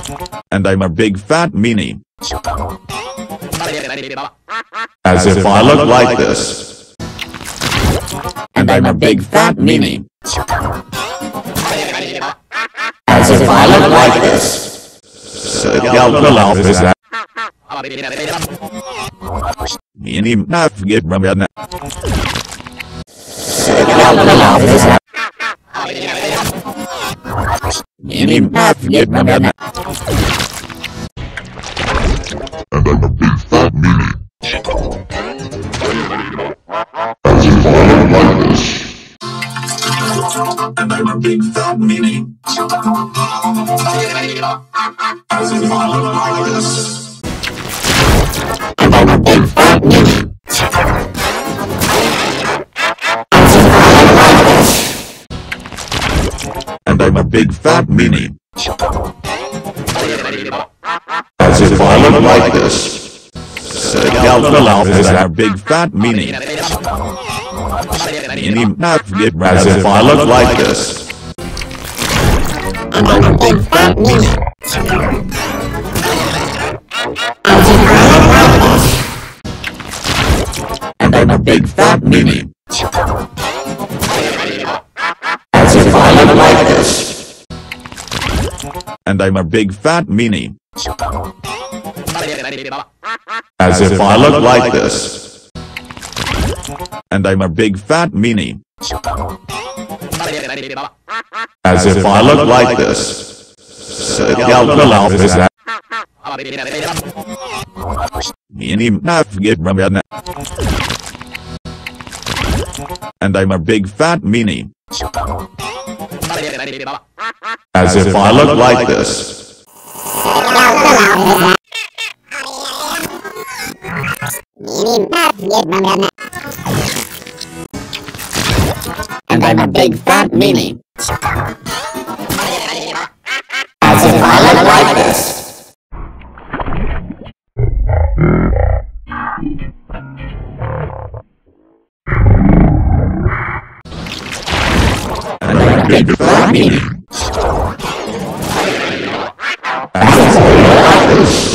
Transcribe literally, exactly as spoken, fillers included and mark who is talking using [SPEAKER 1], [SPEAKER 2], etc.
[SPEAKER 1] And I'm a big fat meanie. As if I look like this. And I'm a big fat meanie. As if I look like this. So Meanie not forget remember. Meanie not forget remember.
[SPEAKER 2] And I'm a big fat meanie. As if I look like this.
[SPEAKER 1] And I'm a big fat meanie. As if I look like this.
[SPEAKER 2] And I'm a big fat meanie.
[SPEAKER 1] And I'm a big fat meanie.
[SPEAKER 2] As if I look like this.
[SPEAKER 1] So is our big fat meanie. Meanie not forget
[SPEAKER 2] As if I look like this.
[SPEAKER 3] And I'm a big fat meanie. As if I look like this.
[SPEAKER 1] And I'm a big fat meanie.
[SPEAKER 2] As if I look like this.
[SPEAKER 1] And I'm a big fat meanie.
[SPEAKER 2] As if I look like this.
[SPEAKER 1] And I'm a big fat meanie.
[SPEAKER 2] As if I look like this.
[SPEAKER 1] So Meanie not forget remember. And I'm a big fat meanie.
[SPEAKER 2] As if I look like this.
[SPEAKER 3] And I'm a big fat meanie. As if I look like this.
[SPEAKER 1] And I'm a big fat meanie.
[SPEAKER 2] As if I look like this.